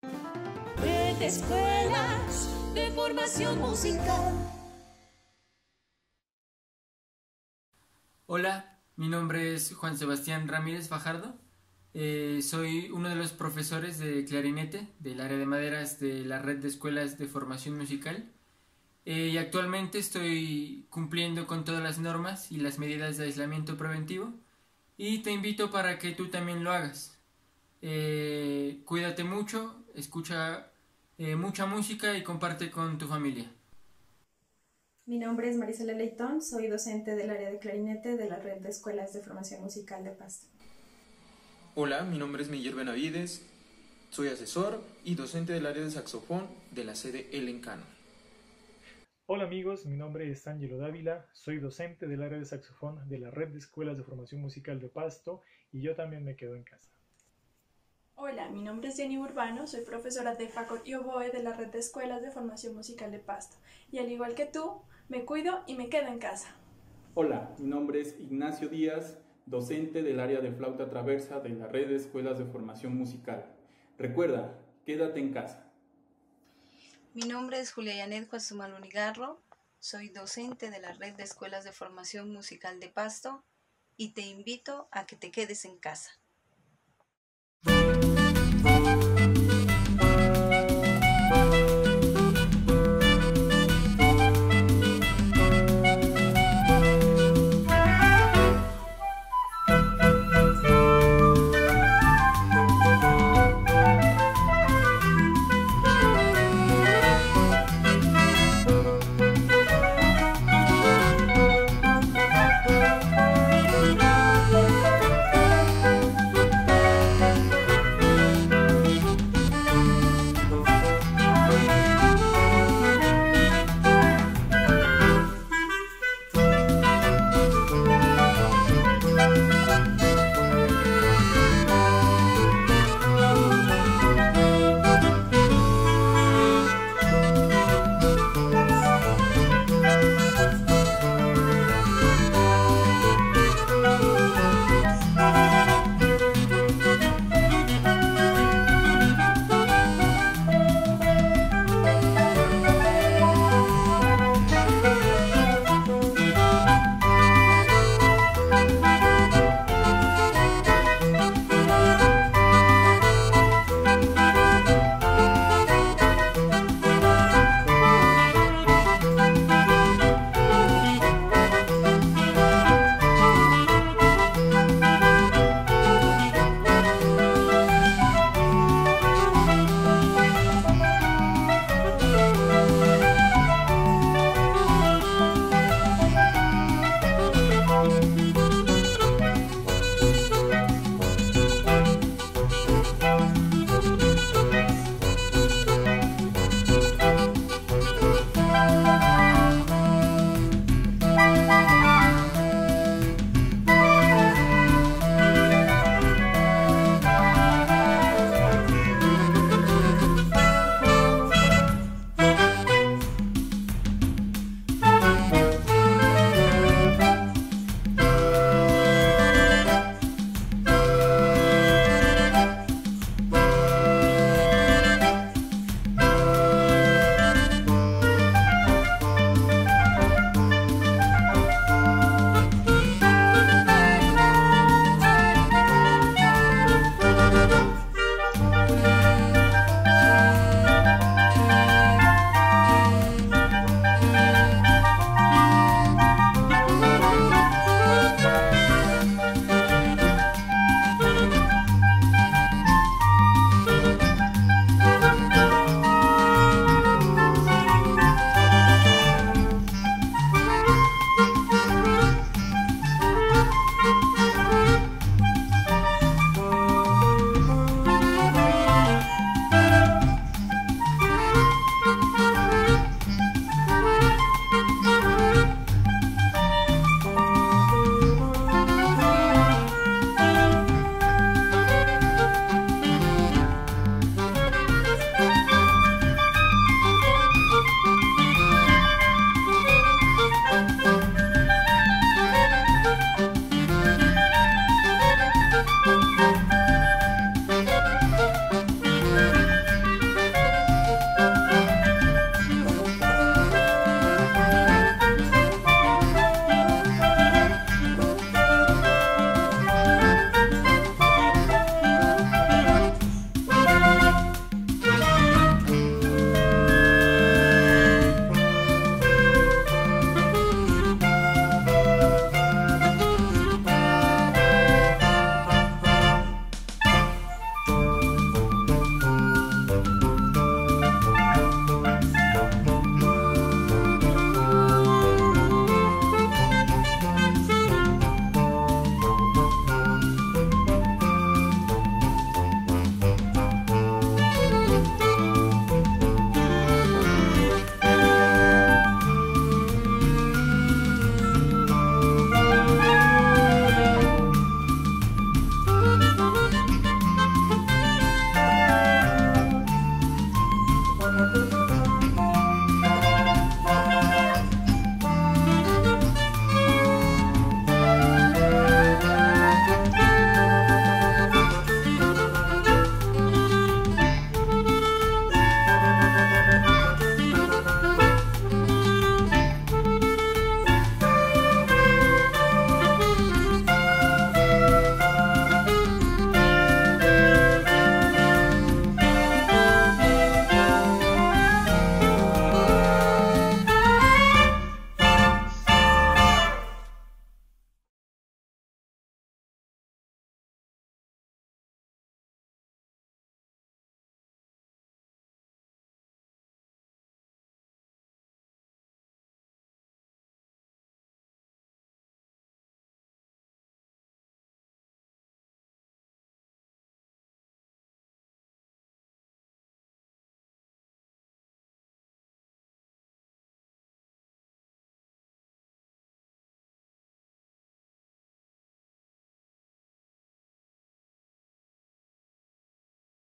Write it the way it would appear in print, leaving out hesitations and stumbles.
Red de Escuelas de Formación Musical. Hola, mi nombre es Juan Sebastián Ramírez Fajardo. Soy uno de los profesores de clarinete del área de maderas de la Red de Escuelas de Formación Musical. Y actualmente estoy cumpliendo con todas las normas y las medidas de aislamiento preventivo y te invito para que tú también lo hagas. Cuídate mucho, escucha mucha música y comparte con tu familia. Mi nombre es Marisela Leitón, soy docente del área de clarinete de la Red de Escuelas de Formación Musical de Pasto. Hola, mi nombre es Miguel Benavides, soy asesor y docente del área de saxofón de la sede El Encano. Hola amigos, mi nombre es Ángelo Dávila, soy docente del área de saxofón de la Red de Escuelas de Formación Musical de Pasto y yo también me quedo en casa. Hola, mi nombre es Jenny Urbano, soy profesora de fagot y oboe de la Red de Escuelas de Formación Musical de Pasto y al igual que tú, me cuido y me quedo en casa. Hola, mi nombre es Ignacio Díaz, docente del área de flauta traversa de la Red de Escuelas de Formación Musical. Recuerda, quédate en casa. Mi nombre es Julia Yanet Guasumaluni Garro, soy docente de la Red de Escuelas de Formación Musical de Pasto y te invito a que te quedes en casa.